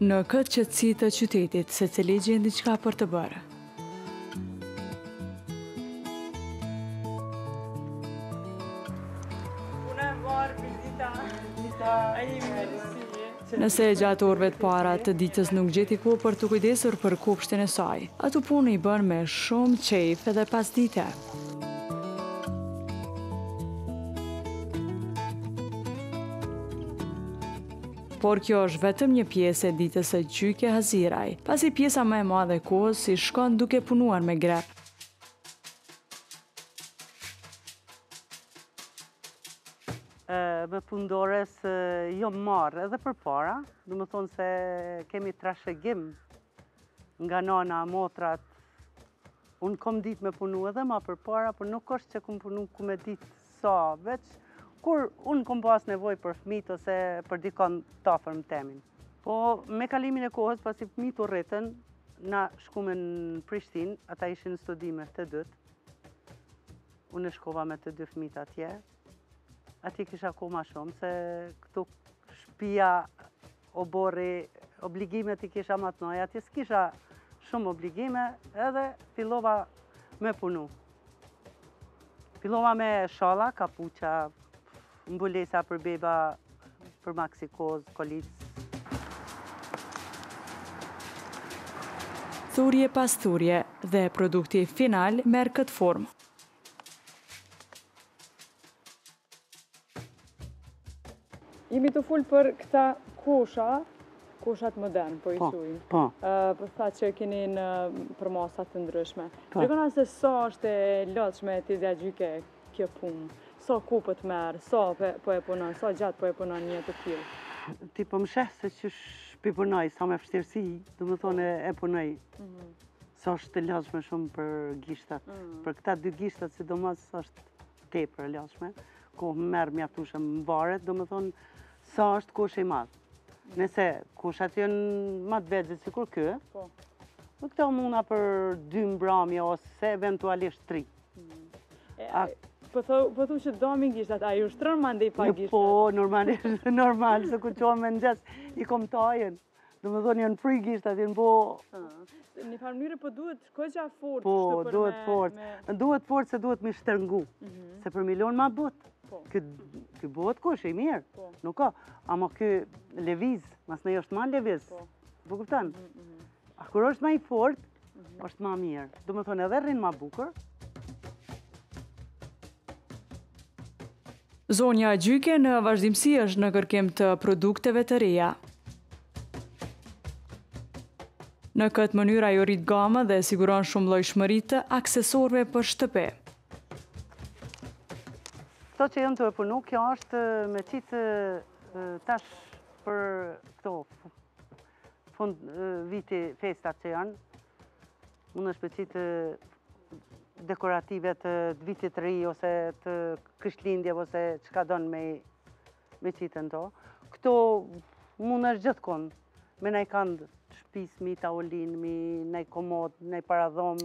Në këtë qetësi të qytetit, secili gjen diçka për të bërë. Nëse gjatë orëve të para të ditës nuk gjeti kohë për të kujdesur për kopshtin e saj, ato punë i bën me shumë qejf edhe pasdite. Por kjo është vetëm një pjesë e ditës së Gjyke Haziraj, pasi pjesa më e madhe e kohës si shkon duke punuar me grep. Me pundores jo marrë edhe për para, du më thonë se kemi trashëgim nga nana, motrat. Unë kom ditë me punu edhe ma për para, por nuk është që kom punu ku me ditë sa, veç kur unë kom pas nevoj për fëmijët ose për dikon të afër më temin. Po me kalimin e kohës, pasi fëmijët u rritën, na shkume në Prishtinë, ata ishin në studime të dytë. Unë shkova me të dy fëmijët atje. Ati kisha kohë ma shumë, se këtu shtëpia o borri, obligimet i kisha ma të noja, ati s'kisha shumë obligime, edhe fillova me punu. Fillova me shalla, kapuqa, mbulesa për beba, për maksikoz, kolic. Thurje pas thurje dhe produkti final merr këtë formë. Jemi të full për këta koshat modern, po i quajnë. Po. Për tha që keni në përmasat të ndryshme. Tregona se sa është e lodhshme ti zja Gjyke kjo punë. Sa kopët merë, sa po e punon, sa gjatë po e punon një të tillë. Ti po më sheh se që shpipunoj, sa me vështirësi, du më thonë e punoj. Sa është të lodhshme shumë për gishtat. Për këta dy gishtat, sidomos është tepër e lodhshme. Kohë më merë mjaftueshëm më varet, du më thonë sa është koshe i madhë. Nëse koshat janë ma të vegjël sikur ky, do këta muna për 2 mbrëmje ose eventualisht 3. Po thu që domin gishtat, a ju shtron mandej pa gishtat? Po, normalisht, normal, se ku qohë me nxes, i kom tajen. Do më thonë, janë fri gishtat, janë bo... Një farë mënyrë, po duhet koqa fort, po, duhet fort. Duhet fort se duhet mi shtërngu, se për milion ma but. Ky bëhet kush, i mirë, nuk ka. Ama ky leviz, mas në është ma leviz. Po kuptan? A kur është ma i fort, është ma mirë. Do më thonë, edhe rrinë ma bukur. Zonja Gjyke në vazhdimsi është në kërkim të produkteve të reja. Në këtë mënyrë ajo rrit gamën dhe siguron shumë llojshmëri të aksesorëve për shtëpi. Këto që jënë të e punu, kjo është me qitë tash për këto fund viti festat që janë. Unë është me qitë dekorative të vitit të ri, ose të Krishtlindje, ose çka donë me qitën to. Këto mund është gjithkon, me nej kanë shtëpis, mi tavolin, mi nej komod, nej paradhom.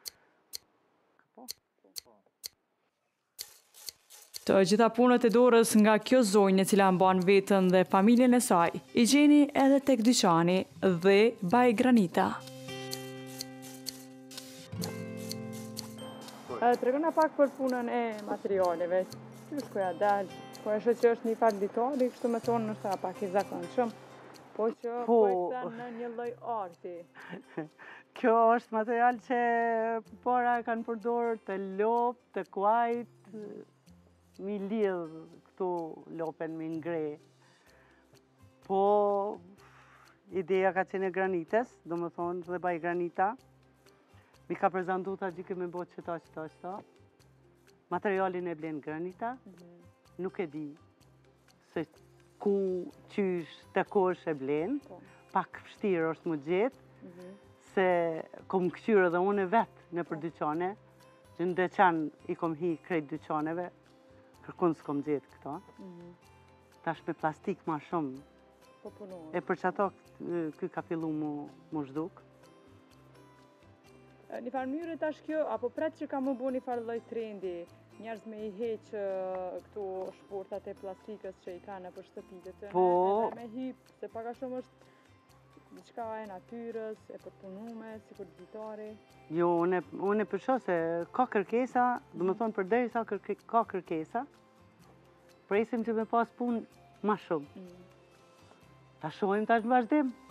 Të gjitha punët e dorës nga kjo zonjë e cila mban veten dhe familjen e saj, i gjeni edhe tek dyqani dhe baj granita. Tregona pak për punën e materialeve. Si shkoja dalë, po e që është një farë ditari, kështu me thonë nështë pak i zakonshëm, po që po e këta në një lloj arti. Kjo është material që para kanë përdorur të lop, të kuajt, mi lidh këtu lopen mi ngre. Po ideja ka qenë e granites, do më thonë dhe baj granita. Mi ka prezentu ta Gjyke me botë qëta. Materialin e blen granita, nuk e di se ku, qysh, të kosh e blen, pak vështirë është më gjetë, se kom këqyrë dhe unë e vetë në për dyqane, që në dyqan i kom hi krejt dyqaneve, kërkun s'kom gjetë këto. Tash me plastik ma shumë, e për që ato ky ka fillu mu zhduk. Një farë mënyrë tash kjo, apo pret që ka më bu një farë lloj trendi, njerëz me i heq këtu shportat e plastikës që i kanë për shtëpitë të tyre, edhe me hip, se pak a shumë është diçka e natyrës, e përpunume, si kur gjitari? Jo, unë e përsho se ka kërkesa, do më thonë përderisa ka kërkesa, presim që me pas punë ma shumë. Ta shohim tash në vazhdim.